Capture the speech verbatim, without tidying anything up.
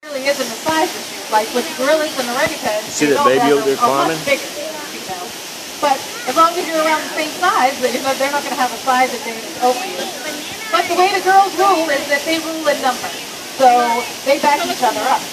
really isn't a size issue. Like with the gorillas and orangutans, see that baby over there climbing? Much bigger, you know. But as long as you're around the same size, you know, they're not going to have a size advantage over you. But the way the girls rule is that they rule in numbers. So they back each other up.